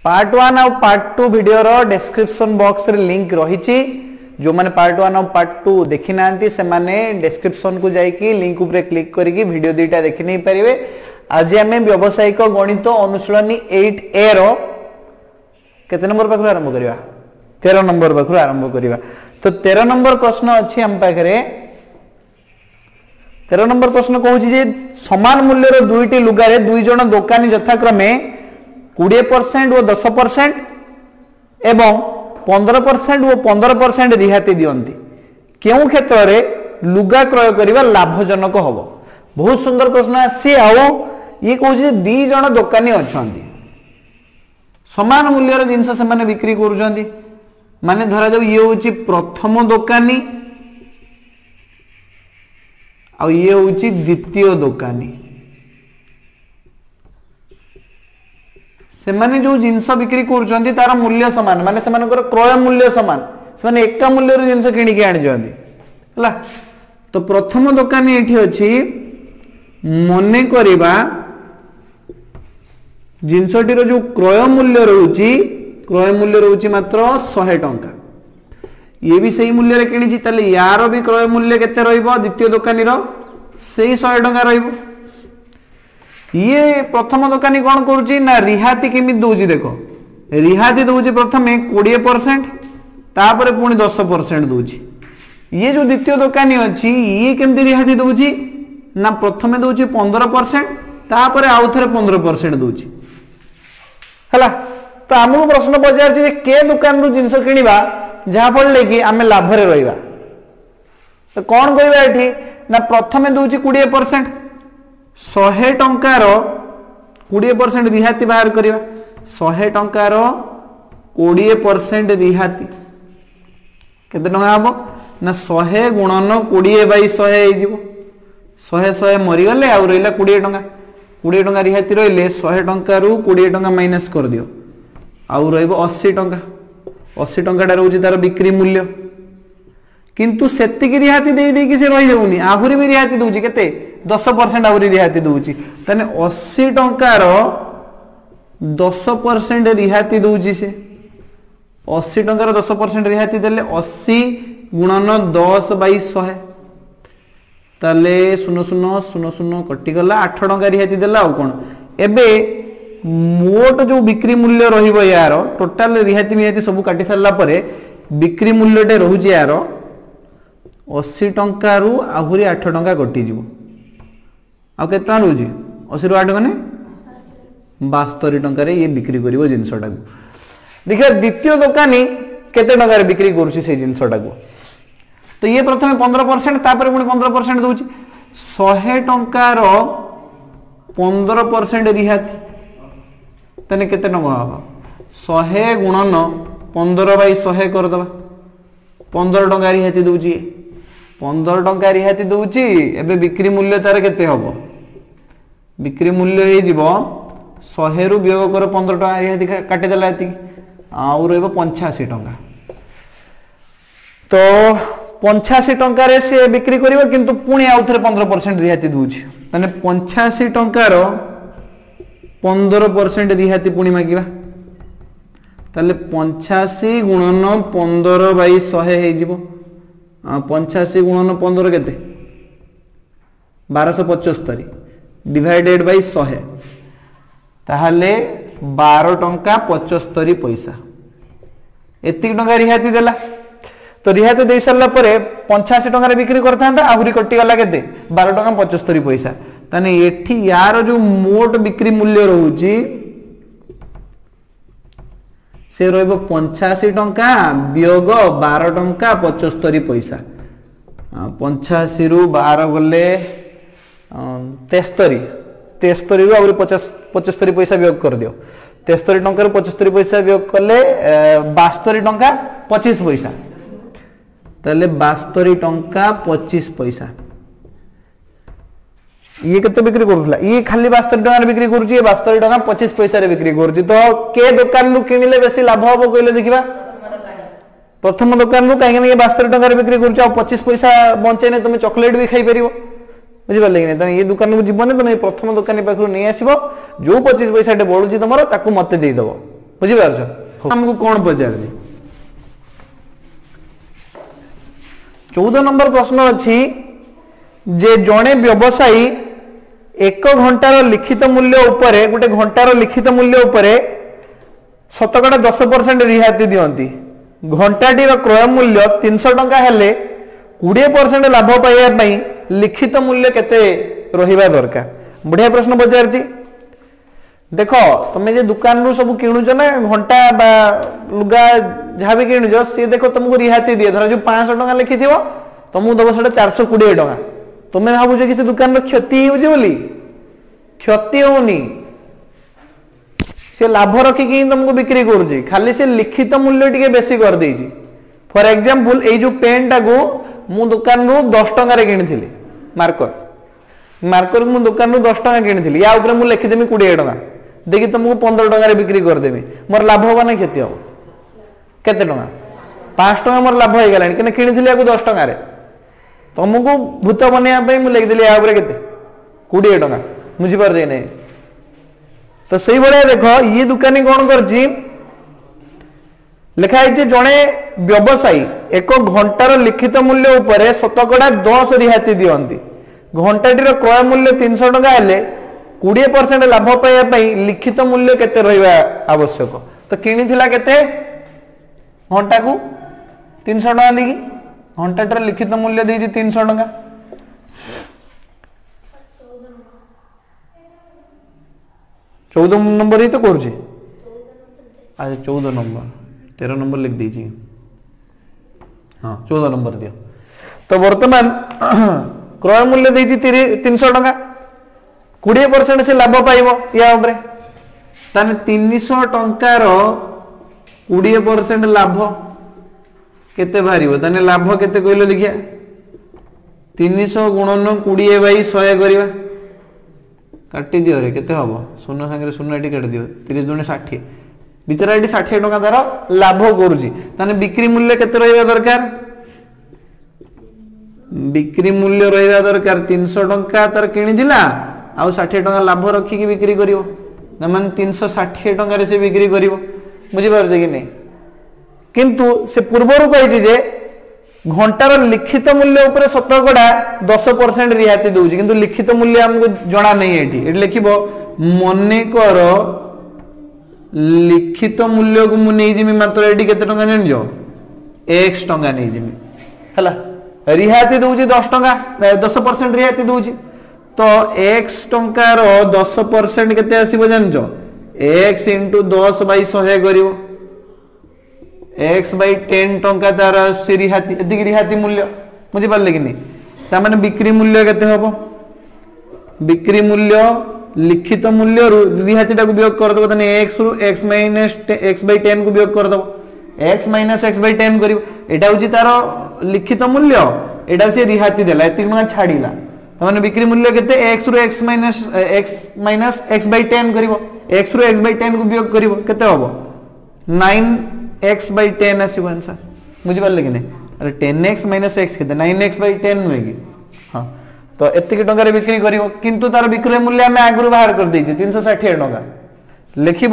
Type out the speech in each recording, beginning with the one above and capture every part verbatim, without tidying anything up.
Part one और part two video रो description box रे लिंक रही। जो माने पार्ट वन और पार्ट टू देखि नांती से माने डिस्क्रिप्शन को जाइकी लिंक ऊपर क्लिक करिकी वीडियो दुईटा देखि नै परिबे। आज आमे व्यावसायिक गणित अनुशीलनी आठ ए रो केते नंबर पाखु आरंभ करिवा? तेरह नंबर पाखु आरंभ करिवा। तो तेरह नंबर प्रश्न अछि हम पाखरे। तेरह नंबर प्रश्न कहूँ जे समान मूल्यर दुईटी लुगारे दुई जन दोकानी यथाक्रमे बीस परसेंट और दस परसेंट एवं पंद्रह परसेंट और पंद्रह परसेंट रिहाती दियंती केउ क्षेत्र में लुगा क्रय करिवा लाभजनक हबो। बहुत सुंदर प्रश्न आसी। आओ ये कहूँ दी जन दोकानी अछंती समान मूल्यर जिनस से माने बिक्री करूछंती। माने धरा जाऊ ये होची प्रथम दोकानी आ ये होची द्वितीय दोकानी। से माने जो जिनस बिक्री करूछंती तार मूल्य समान माने से मानकर क्रय मूल्य समान से माने एका मूल्य जिनस किणी के आनि जंती हला। तो प्रथम दोकानी एठी अछि मने करिबा जिनसटीर जो क्रय मूल्य रहउची क्रय मूल्य रहउची मात्र सौ टंका। ये भी सही मूल्य रे किणी ताले यार भी क्रय मूल्य केते रहइबो द्वितीय दोकानी रो सही सौ टंका रहइबो। ये प्रथम दोकानी कौन करुची ना रिहाती केमी दउची देखो रिहाती दउची प्रथमे बीस परसेंट तापर पुणी दस परसेंट दउची। ये जो द्वितीय दोकानी अछि ये केमती रिहाती दउची ना प्रथमे दउची पंद्रह परसेंट तापर आउ थरे पंद्रह परसेंट दउची हला। तो हमहु प्रश्न पचार जे के दुकान रु जिंस किनिबा जहा पड़ले कि आमे लाभ रे रहिबा। तो कौन कहबा एठी ना प्रथमे दउची बीस परसेंट सौ टंकार बीस परसेंट रिहाती बाहर करिवा। सौ टंकार बीस परसेंट रिहाती केते टंका हबो ना सौ गुणन बीस बाई सौ हे जिवो। सौ सौ मरि गले आ रहिला बीस टंका बीस टंका रिहाती रहिले सौ टंका रु बीस टंका माइनस कर दियो आ रहइबो अस्सी टंका। अस्सी टंकाटा रहउची तार बिक्री मूल्य किंतु सेतिकी रिहाती देई देई कि से रहि जाउनी आहुरी भी रिहाती दउची केते दस परसेंट आहुरी रिहाती दउची। तने अस्सी टंकार दस परसेंट रिहाती दउची से अस्सी टंकार दस परसेंट रिहाती देले अस्सी गुणन दस बाई सौ ताले शून्य शून्य शून्य शून्य कटि गला आठ टंका रिहाती देला आ कोन एबे मोट जो बिक्री मूल्य रहिबो यार टोटल रिहाती मिहाती सब काटी सारला परे बिक्री मूल्यटे रहउची यार अस्सी टंका रु आहुरी आठ टंका कटि जिवो। आ केते टंका रहउची अस्सी रु आठ गने बास्तरी टंका रे ये बिक्री करिवो जिंसटा को। देखिए द्वितीय दोकानी केते टंका रे बिक्री करूची से जिंसटा को। तो ये प्रथमे पंद्रह परसेंट तापर पुणी पंद्रह परसेंट दउची सौ टंका रो पंद्रह परसेंट रिहाती तने केते टंका हबो सौ गुणन पंद्रह बाई सौ कर दबा पंद्रह टंका रिहाती दउची पंद्रह टंका रिहाती दउची। एबे बिक्री मूल्य तार केते हबो बिक्री मूल्य हे जिवो सौ रु वियोग कर पंद्रह टंका रिहाती काटी देला एति आउ रहइबो पचासी टंका। तो पचासी टंका रे से बिक्री करिवो किंतु पुणी आउ थरे पंद्रह परसेंट रिहाती दउची तने पचासी टंका रो पंद्रह परसेंट रिहाती पुणी मागिबा ताले पचासी गुणन पंद्रह बाई सौ हे जिवो। पचासी गुणन पंद्रह केते बारह सौ पचहत्तर डिवाइडेड बाई सौ ताहले बारह टंका पचहत्तर पैसा एति टंका रिहाती देला। तो रिहाती दे सारला परे पचासी टंका रे बिक्री करथांता आहुरी कटि गला केते बारह टंका पचहत्तर पैसा ताने एठी यार जो मोट बिक्री मूल्य रहउची से रहइबो पचासी टंका वियोग बारह टंका पचहत्तर पैसा। पचासी रु बारह गले तेस्तरी तेस्तरी रु आउरी पचास पचहत्तर पैसा वियोग कर दियो। तेस्तरी टंका रु पचहत्तर पैसा वियोग कले बास्तरी टंका पच्चीस पैसा ताले बास्तरी टंका पच्चीस पैसा। ये केते बिक्री करूथला ये खाली बास्तरी टंका रे बिक्री करूची ये बास्तरी टंका पच्चीस पैसा रे बिक्री करूची। तो के दुकान रु किनिले बेसी लाभ हबो कइले देखिबा प्रथम दुकान रु काहे ये बास्तरी टंका रे बिक्री करूची आ पच्चीस पैसा बंचेने तुम चॉकलेट भी खाई परिबो बुझि पाले कि नहीं। ये दुकान को जीवन तुम प्रथम दुकानी पाखु नहीं आसब जो पच्चीस पैसा बढ़ुची तुम ताकू मत देदेव बुझिपार हमको कौन पचार चौदह नंबर प्रश्न अच्छी जे जड़े व्यवसायी एक घंटार लिखित मूल्य उपरे गोटे घंटार लिखित मूल्य उपरे शतकड़ा दस परसेंट रिहाती दियंती घंटाटीर क्रय मूल्य तीन सौ टंका हेले बीस परसेंट लाभ पाइबा लिखित मूल्य केते रहिबा दरकार बढ़िया प्रश्न पचार देख तुम जे दुकान रू सब किणुच ना घंटा बा लुगा जहाँ भी किणुच सी देख तुमको रिहाती दिए धर जो पाँच सौ टका लिखि तुमको दब से चार सौ कोड़े टका तुम्हें भावुच कि दुकान क्षति होली क्षति होनी से लाभ रखिकी तुमको बिक्री करुच्ची खाली से लिखित मूल्य टी बेसी कर देछि फॉर एग्जांपल ए जो पेन टा को मु दुकान रू दस टंका किनी मार्कर मार्कर मु दुकान रू दस टंका किनी या ऊपर मु लिखिदेमी कोड़े टका देखिए तुमको पंद्रह टंका बिक्री करदेवी मोर लाभ हम ना क्षति हम केते टंका पांच टंका मोर लाभ हो गला कि किनी दस टंका तुमको भूत बनवाई मुझे लिखिदेली या केते कोड़े टंका बुझीपार नहीं तो सही भाया देख ये दुकानी कौन कर लिखाई जड़े व्यवसायी एक घंटार लिखित मूल्य उपरे शतकड़ा दस रिहाती दियंती घंटाटीर क्रय मूल्य तीन सौ टका हेले बीस परसेंट लाभ पाइबा लिखित मूल्य केते रहिबा आवश्यक तो किनी केते घंटा को तीन सौ टका देगी घंटाटीर लिखित मूल्य देछि तीन सौ टका चौदह नंबर ही तो करुचे अच्छा चौदह नंबर तेरह नंबर लिख दीजिए हाँ चौदह नंबर दियो तो वर्तमान क्रय मूल्य देछि तीन सौ टका बीस परसेंट से लाभ पाइबो या उपरे ताने तीन सौ टंकार बीस परसेंट लाभ केते बाहरिबो ताने लाभ केते कहलो देखिया तीन सौ गुणन बीस बाई सौ करबा काटी दियो रे केते हबो शून्य संगे शून्य टी काटी दियो तीस दुने साठ बिचारा एटी साठ टका तार लाभ करूची ताने बिक्री मूल्य केते रहइबा दरकार बिक्री मूल्य रहइबा दरकार तीन सौ टंका तार किनी दिला आ साठ टका लाभ रखी की बिक्री करिवो ना मान तीन सौ साठ टका रे से बिक्री करिवो बुझी पार जे कि नहीं किंतु से पूर्वरु कहिछि जे घंटार लिखित मूल्य उपरे शतकड़ा दस परसेंट रिहाती दूसरी किंतु लिखित मूल्य हमको जना नहीं एठी एठी लिखिबो मने कर लिखित मूल्य को मु नहीं जिमी मात्र एठी केते टंका जानिजो x टंका नहीं जिमी हला रिहाती दूची दस टंका दस परसेंट रिहाती दूची तो x टंकार दस परसेंट केते आसीबो जानिजो x इंटू दस बाई सौ करिवो एक्स बाई टेन टंका तार से रिहाती एदिक रिहाती मूल्य बुझी पारले कि नहीं ता माने बिक्री मूल्य केते हबो बिक्री मूल्य लिखित मूल्य रिहाती टाको वियोग कर दबो तने x रु x minus x by ten को वियोग कर दबो x minus x by ten करिवो एटा होची तार लिखित मूल्य एटा से रिहाती देला एति टंका छाडीला त माने बिक्री मूल्य केते x रु x minus x minus x by ten करिवो x रु x बाई टेन को वियोग करिवो केते हबो नाइन एक्स बाई टेन आसो आंसर बुझी पारे कि नहीं अरे टेन एक्स माइनस एक्स के नाइन एक्स बै टेन नुहे कि हाँ तो एतिक टंकार बिक्री कर किंतु तार विक्रय मूल्य आम आगु बाहर कर देछे तीन सौ षाठी टका लिखिब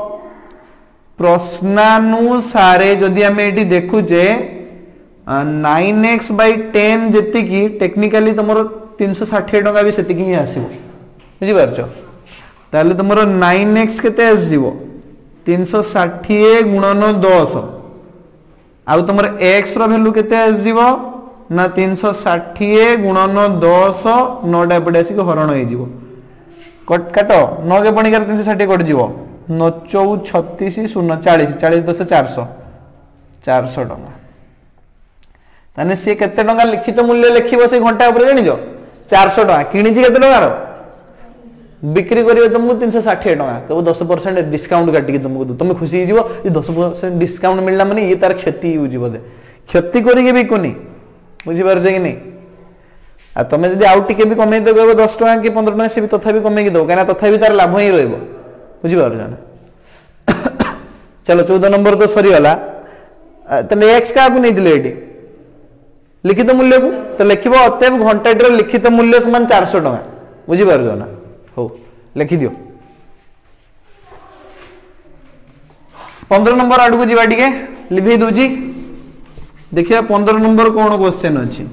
प्रश्नानुसारे जदि आम ये देखुचे नाइन एक्स बै टेन जी टेक्निकाली तुम तीन सौ षाठी टका भी से ही आसो बुझीपार ताले तुम नाइन एक्स के तीन सौ षाठी गुणन दस आउ तुम एक्स रैल्यू के ना तीन सौ षाठी गुणन दस नौटा एपटे आसिक हरण हो काट नौ के पणिकार तीन सौ षाठी कट जीव नौ चौ छत्तीस शून्य चालीस चालीस दस चार सौ चार सौ टका ताने सी केते टका लिखित मूल्य लिखिबो से घंटा ऊपर जानिज चार सौ टका किणी केते टकार बिक्री करिवे तुमको तीन सौ षाठी टका तो दस परसेंट डिस्काउंट काटिकी तुमको तुम खुशी हो दस परसेंट डिस्काउंट मिलला माने ये तार क्षति होजी बोधे क्षति करिके बिकुनी बुझी पारछ कि नहीं आ तुम जदि आउ टिके भी कमे दे कहबो दस टका कि पंद्रह टका से भी तथापि कमे दो काना तथापि तार लाभ ही रहइबो बुझी पारछ ना चलो चौदह नंबर तो सरी वाला तने एक्स का को नहीं दिले एटी लिखित मूल्य को तो लिखिबो अतएव घंटाटीर लिखित मूल्य समान चार सौ टका बुझी पारछ ना हो लिखि दियो पंद्रह नंबर आड़ को जीवा टिके लिभे दूजी देखिए पंद्रह नंबर कौन क्वेश्चन अच्छी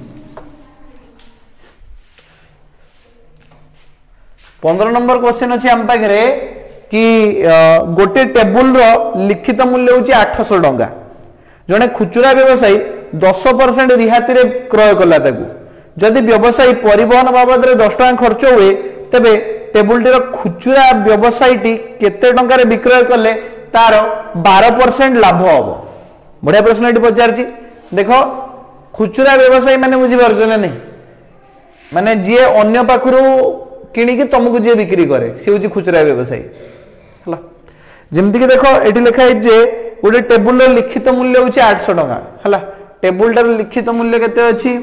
पंद्रह नंबर क्वेश्चन अच्छी आम पाखे कि गोटे टेबुल रो लिखित मूल्य हूँ आठ सौ टंका जड़े खुचुरा व्यवसायी दस परसेंट रिहाती रे क्रय कला जदि व्यवसायी परिवहन बाबद दस टाँग खर्च हुए तेबे टेबुल टीर खुचुरा व्यवसायी केते टंकार विक्रय कले तार बारह परसेंट लाभ हम बढ़िया प्रश्न ये पचार देख खुचुरा व्यवसायी मैंने बुझीपार ना नहीं माने जी अन्य पाखु किणिकी तुमको जी बिक्री करे सी हूँ खुचुरा व्यवसायी है जमती कि देख ये लिखा है जे गोटे टेबुल लिखित मूल्य हूँ आठ सौ टका है टेबुल टार लिखित मूल्य केते अच्छी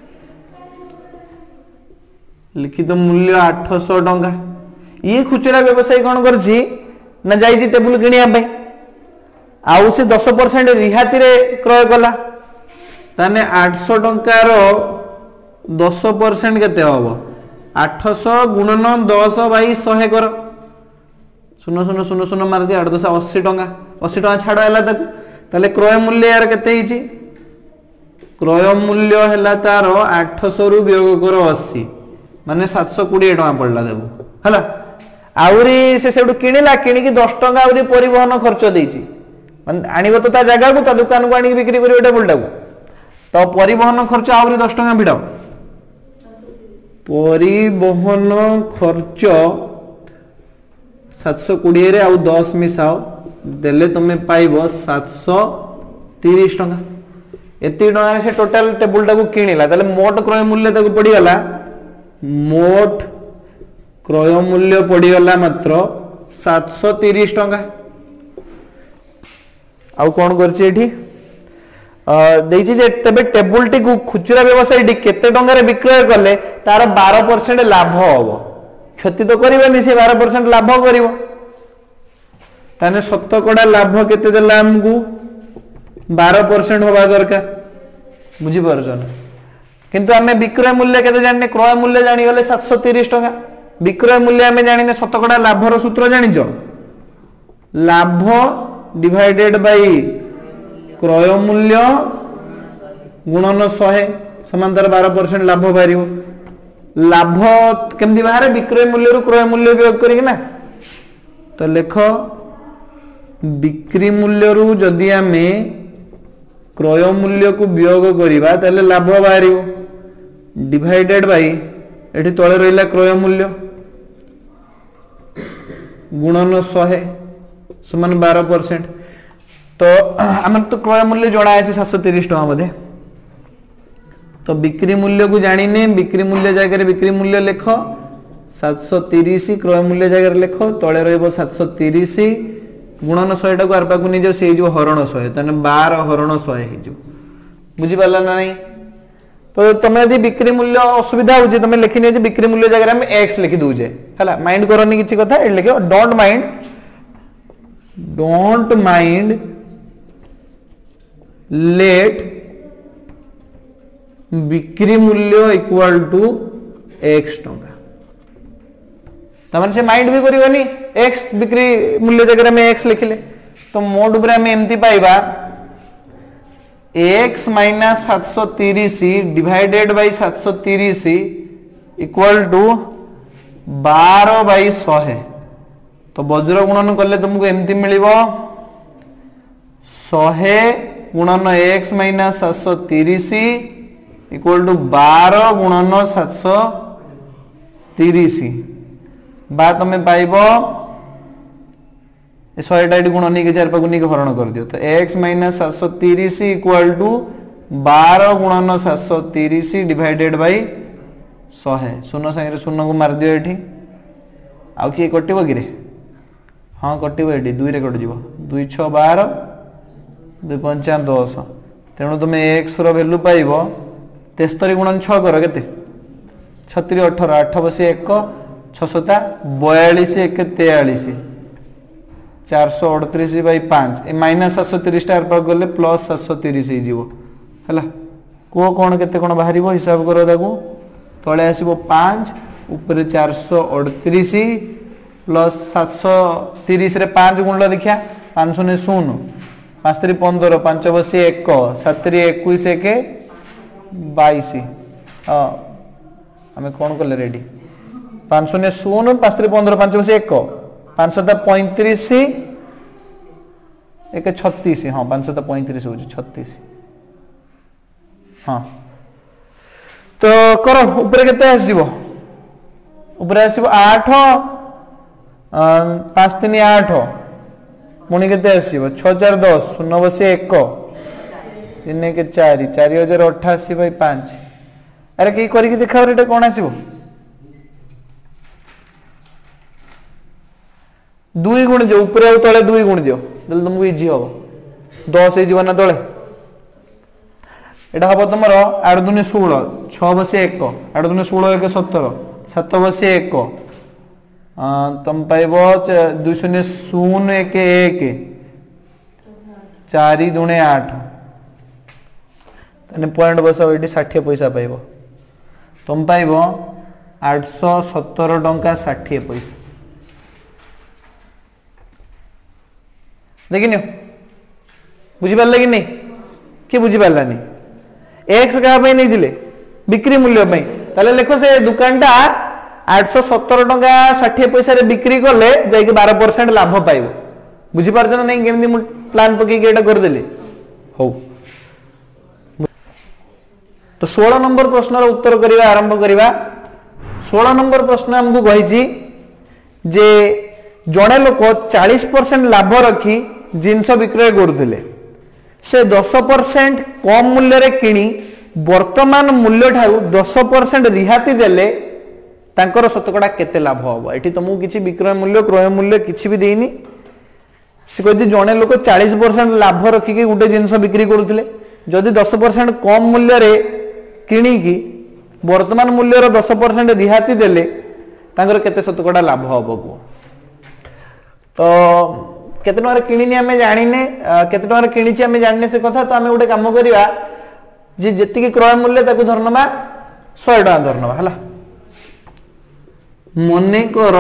लिखित मूल्य आठ सौ टका ये खुचुरा व्यवसायी कौन कर ना जाइए टेबुल किणिया आउ से दस परसेंट रिहाती रे क्रय कला ताने आठ सौ टंकार दस परसेंट केते हम आठ सौ गुणन दस बै शहे कर शून्य शून्य शून्य शून्य मार दी आठ दस अशी टंका अशी टंका छाड़ है ताले क्रय मूल्य यार केते क्रय मूल्य है तार आठ सौ रु वियोग कर अशी माने सात सौ कोड़े टका पड़ला देखो है आउरी से सेठू किणिला किणिकी दस टंका आउरी परिवहन खर्च देइची माने आनिबो तो ता जगह को ता दुकान को आनी बिक्री करियो टेबुल टाको तो परिवहन खर्च आउरी दस टंका भिड़ाओ परिवहन खर्च सात सौ कोड़े रे आउ दस मिसाओ देले तुम पाइब सात सौ तीस टंका एति टंका से टोटल टेबुल टाको किणिला ताले मोट क्रय मूल्य ताको पड़ीगला मोट क्रय मूल्य पड़ीगला मात्र सात सौ तीस टंका आउ कौन करछि तेबे टेबुल टी खुचुरा व्यवसायी केते टंका विक्रय कले तार बारह परसेंट लाभ हम क्षति तो करनी से बारह परसेंट लाभ कर शतकड़ा लाभ केते देला हमको बारह परसेंट हवा दरकार बुझीपार किंतु आम विक्रय मूल्य केते जाने क्रय मूल्य जानीगले सात सौ तीस टंका विक्रय मूल्य आम जाने शतकड़ा लाभर सूत्र जानिच लाभ डिवाइडेड बाई क्रय मूल्य गुणन शहे समांतर बारह परसेंट लाभ बाहर लाभ केमती बाहर विक्रय मूल्य रु क्रय मूल्य वियोग करना तो लेख बिक्री मूल्य रु जदि आम क्रय मूल्य को वियोग करवा ताले लाभ बाहर डिवाइडेड बाई एठी तले रहिला क्रय मूल्य गुणन शहे समान बारह परसेंट तो आम तो क्रय मूल्य जना है सात सौ तीस टका बोधे तो बिक्री मूल्य को जाने बिक्री मूल्य जगह बिक्री मूल्य लेख सात सौ तीस क्रय मूल्य जगह लेख तले रही सात सौ तीस गुणन शहे टाक आर पाक नहीं जाओ से हरण शहे तेने बार हरण शहे बुझीपार ना नहीं तो तुम यदि बिक्री मूल्य असुविधा हो तुम लिखनी बिक्री मूल्य जगह आम एक्स लिखि दौचे है माइंड करनी किसी कथा लिख don't mind don't mind let बिक्री मूल्य इक्वल टू एक्स टंका तमन से माइंड भी करिवनी एक्स बिक्री मूल्य जगह में एक्स लिखिले तो मोड ऊपर हम एमती पाइबा एक्स माइनस सात सौ तीस डिवाइडेड बाई सात सौ तीस इक्वल टू बारह बाई शहे तो वज्र गुणन कले तुमको एमती मिलिबो शहे गुणन एक्स माइनस सात सौ तीस इक्वल टू बारह गुणन सात सौ तीस बा तुम्हें पाइब शहेटा गुण नहीं चार पाक नहीं हरण कर दियो तो एक्स माइनस सात सौ तीस इक्वल टू बारह गुणन सात सौ तीस डिवाइडेड बाई शहे शून्य संगे शून्य को मार दियो ये आउ किए कटिब कि हाँ कटिब ये दुई रे कटिज दुई छ बार दुई पंचा दस तेणु तुम एक्स रैल्यू पाइब तेस्तरी गुणन छ कर के छतरी अठर आठ बस एक छसता बयालीस एक तेयालीस चार सौ अड़तीस बै पाँच माइनस सात सौ तीस टार पाक गले प्लस सात सौ तीस है कह कौन के कौन बाहर हिसाब कर तले आसो पाँच ऊपर चार सौ अड़तीस प्लस सात सौ तीस पाँच गुण देखिया पाँच शून्य शून्य पाँच तीन पंद्रह पाँच बसी एक सात तीन इक्कीस एक बाईस हाँ आम कौन कले रेडी पाँच शून्य शून्य पाँच तीन पंद्रह पाँच बसी एक पाँच सत पैंतीस एक छत्तीस हाँ पाँच सत पैंतीस हो छत्तीस हाँ तो कर ऊपर केते आसीबो ऊपर आसीबो आठ पाँच तीन आठ पुणी केते आसीबो छह चार दस शून्य बसी एक तीन एक चार चार हजार अठाशी बै पाँच अरे कई करके देखा एटा कौन आसीबो दुई गुण दियो ऊपर और तले दुई गुण दियो दल तुमको इजी हो दस हो ना तले एटा हम तुम आठ दुनि षोल छह बसी एक आठ दुनि षोल एक सतर सात बसी एक तुम पाइब दुई शून्य शून्य एक एक चार दुणे आठ पॉइंट बस ये षाठी पैसा पाइब तुम पाइब आठ सौ सतर टंका षाठी पैसा देखिन बुझिपारे कि नहीं किए बुझिपारानी एक्स क्या नहीं थिले बिक्री मूल्य ताले लेख से दुकान टा आठ सौ सतर टंका षाठी पैसा बिक्री कले जाइए बारह परसेंट लाभ पाइब बुझिपार ना नहीं केमती प्लान पकईकि करदेली हो तो सोलह नंबर प्रश्न उत्तर करवा आरंभ करवा सोलह नंबर प्रश्न आमको कही जे जड़े लोक चालीस परसेंट लाभ रखी जिनस विक्रय करुले से दस परसेंट कम मूल्य रे किणी वर्तमान मूल्य ठारू दस परसेंट रिहाती देले तांकर शतकड़ा केते लाभ हम ये तुमको किसी विक्रय मूल्य क्रय मूल्य किसी भी देनी से कह जड़े लोक चालीस परसेंट लाभ रखिकी गोटे जिनस बिक्री करुले जदि दस परसेंट कम मूल्य रे किणिकी वर्तमान मूल्यर दस परसेंट रिहाती देले तांकर केते शतकड़ा लाभ हम को तो केते टंका किणी आम जाने केते टंका किणी आम जाने से कथा तो आम गोटे कम करवा जी जी क्रय मूल्य ताको धरनमा सौ टका धरनमा है मन कर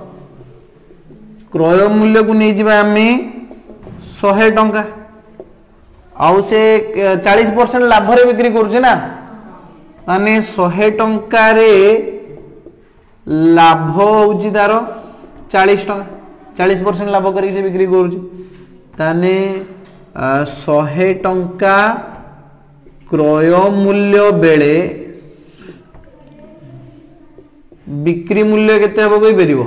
क्रय मूल्य को नहीं जावा आम सौ टंका आउ से चालीस परसेंट लाभ रे बिक्री करुचे ना माने सौ टंका रे लाभ होची तार चालीस टंका चालीस परसेंट लाभ करके से बिक्री करुचे सौ टंका क्रय मूल्य बेले बिक्री मूल्य केते हम कही पार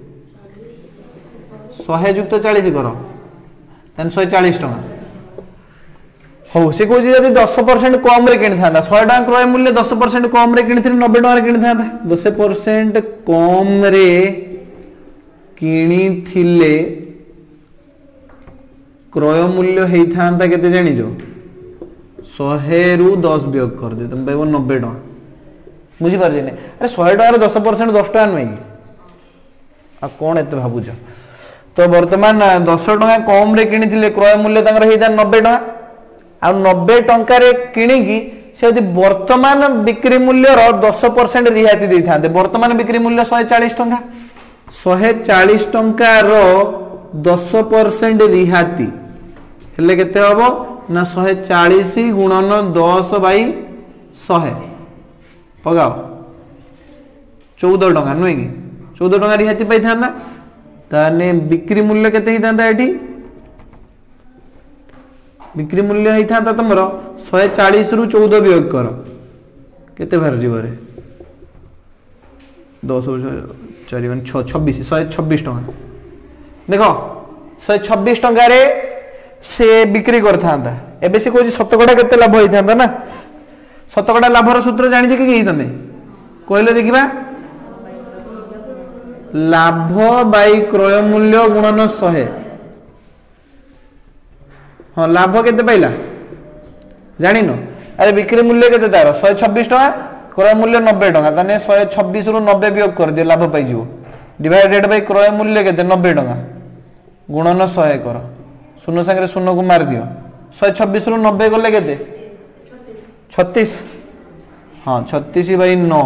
सौ युक्त चालीस कर सौ चालीस टंका हो सी कह दस परसेंट कम रे किनी था सौ टका क्रय मूल्य दस परसेंट कम रे किनी नब्बे टका किनी था दस परसेंट कम रे किणी थिले क्रय मूल्य होता केते जानिज सौ रु दस वियोग कर दे तुम पाइब नब्बे टका बुझीपार अरे सौ टकर दस परसेंट दस टका नुहे कि कौन एत भावुच तो बर्तमान दस टका कम रे किनी क्रय मूल्य होता नब्बे टका आ नब्बे टंका किणिकी से वर्तमान बिक्री मूल्यर दस परसेंट रिहाती दे था वर्तमान बिक्री मूल्य शहे चालीस टंका शहे चालीस टंकार दस परसेंट रिहाती हेले केते हबो ना शहे चालीस गुणन दस बै शहे पगाओ चौदह टंका नुहे कि चौदह टंका रिहाती पाई था ताने बिक्री मूल्य केते ही था एठी बिक्री मूल्य होता तुम शहे चालीस रु चौदह वियोग कर केते बाहर जीवरे दस चार छब्बीस शहे छब्बीस टंका देख शहे छब्बीस टंका से बिक्री करता एबे से कह शतकड़ा केते लाभ होता ना शतकड़ा लाभर सूत्र जानी कि तुम कहले देखा लाभ बाई क्रय मूल्य गुणन शहे हाँ लाभ केते पाइला जानिन अरे बिक्री मूल्य केते तार शहे छब्बीस टका क्रय मूल्य नब्बे टका ताने शहे छब्बीस रु नब्बे वियोग कर दियो लाभ पाई डिवाइडेड बाय क्रय मूल्य केते नब्बे टका गुणन शहे कर शून्य संगे शून्य को मार दियो शहे छब्बीस रु नब्बे गले केते छत्तीस हाँ छत्तीस बै नौ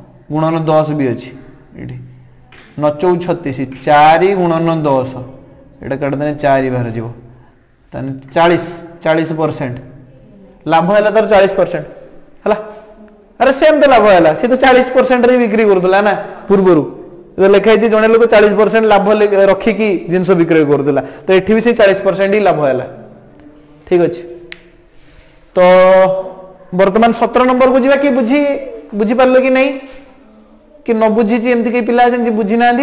गुणन दस भी अच्छी ये नौ चौ छत्तीस चार गुणन दस एटा काटदेने चार बाहर जीव चालीस चालीस परसेंट लाभ है तार चालीस परसेंट है अरे सेम तो लाभ है सी तो चालीस परसेंट रे बिक्री करूला ना पूर्वर लिखाई जड़े लोक चालीस परसेंट लाभ रखिकी जिनस बिक्रय करूला तो ये भी से चालीस परसेंट ही लाभ है ठीक अच्छे तो वर्तमान सतर नंबर को जी बुझी बुझी पार्ल कि नहीं कि न बुझी एमती कई पिला बुझी ना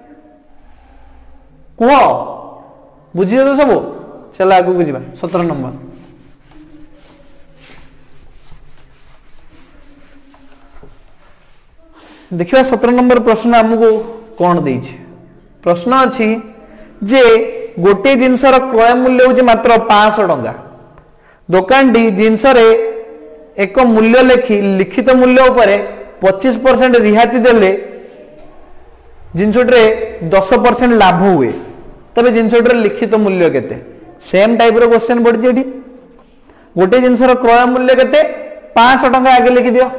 कह बुझी तो सब चल आगू को जा सतर नंबर देखिए सतर नंबर प्रश्न आमको कौन दे प्रश्न अच्छी जे गोटे जिनसर क्रय मूल्य हूँ मात्र पांच सौ टंका दुकान टी जिनस एक मूल्य लिखि लिखित मूल्य उपरे पच्चीस परसेंट रिहाती देले जिनसटे दस परसेंट लाभ हुए तबे जिनसटे लिखित मूल्य केते सेम टाइप रो क्वेश्चन पड़ी एठी गोटे जिनसर क्रय मूल्य केते पांच सौ टंका आगे लिखि दियो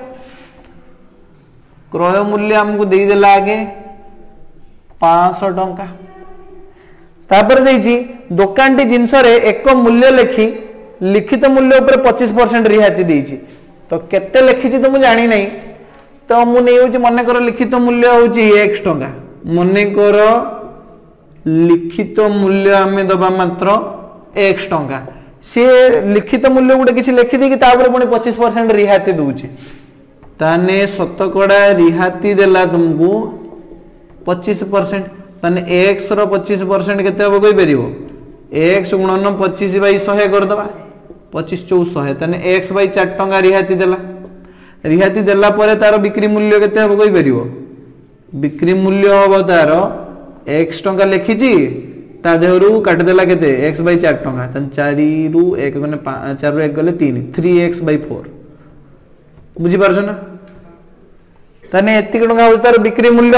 क्रय मूल्य हमको दे देला आगे पांच सौ टंका तापर देइची दुकान टी जिनस एक मूल्य लिखि लिखित मूल्य ऊपर पच्चीस परसेंट रिहाती देइची तो केते लिखी तो मुझे जानी नहीं तो मु नहीं होची मन कर लिखित मूल्य होची एक टंका मन कर लिखित मूल्य आमे दबा मात्र एक टंका से लिखित मूल्य गुटे किसी लिखि दे कि तापर पुणी पच्चीस परसेंट रिहाती दूची ताने शतकड़ा रिहाती देला तुमको पच्चीस परसेंट ताने एक्स रो पच्चीस परसेंट केते हो कोई परिबो एक्स गुणन पच्चीस बाई सौ कर दबा पच्चीस चौस शहे ताने एक्स बाई चार टंका रिहाती देला रिहाती देला परे तार बिक्री मूल्य केते हो कोई परिबो बिक्री मूल्य हो तार एक्स टंका लिखिची ता देहरु काट देला केते एक्स बाई चार टंका ताने चार रु एक गने चार रु एक गले तीन थ्री एक्स बाई फोर बुझी पारछ ना ताने एति टंका हो तार बिक्री मूल्य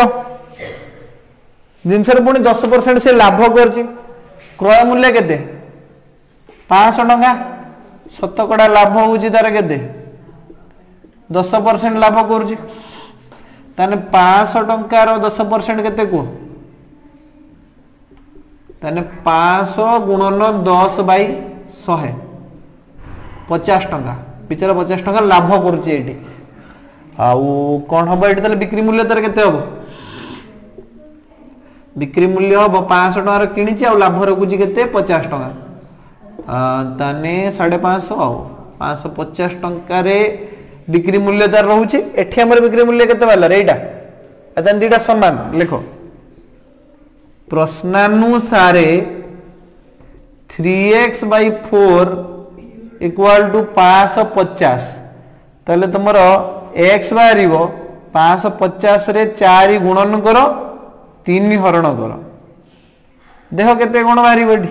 जिनसर पुणी दस परसेंट से लाभ करची क्रय मूल्य केते पांच सौ टंका शतकड़ा लाभ होची तार केते दस परसेंट लाभ करुची ताने पांच सौ टंकार दस परसेंट केते को ताने पांच सौ गुणन दस बाई शहे पचास टंका पिछले पचास टंका लाभ करुची एठी आउ कौन हम ये बिक्री मूल्य तार केते हम बिक्री मूल्य हम पांच सौ टकर किणी आ लाभ रखुची केते पचास टंका ताने साढ़े पांच सौ आ पांच सौ पचास टंका बिक्री मूल्य तार रोचे एठी हमर बिक्री मूल्य केते वाला रे एटा अतन दीटा समान लिखो प्रश्नानुसारे three x by four equal to पांच सौ पचास ताले तुमरो एक्स बाहरिबो पांच सौ पचास रे चार गुणन करो तीन हरण करो देख केते गुण बाहरिबो एठी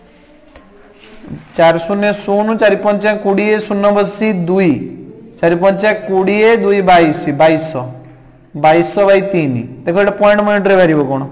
चार शून्य शून्य चार पंचा कोड़े शून्य बसी दुई चार पंचा कोड़े दुई बैश बैश बैश बै तीन देखो ये पॉइंट पॉइंट रे बाहर कौन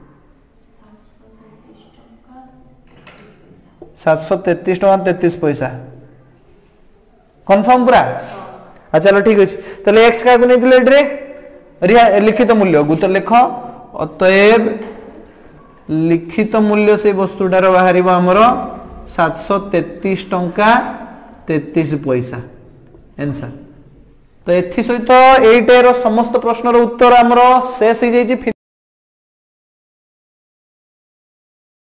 सात सौ तेतीस टका तेतीस पैसा कन्फर्म पूरा अच्छा चलो ठीक अच्छे तो एक्स क्या नहीं लिखित मूल्य गुत लेख अतएव लिखित मूल्य से वस्तुटार बाहर आमर सात सौ तेतीस टंका तेतीस पैसा आंसर तो एथि सहित एटार समस्त प्रश्नर उत्तर आमर शेष हो जाइए।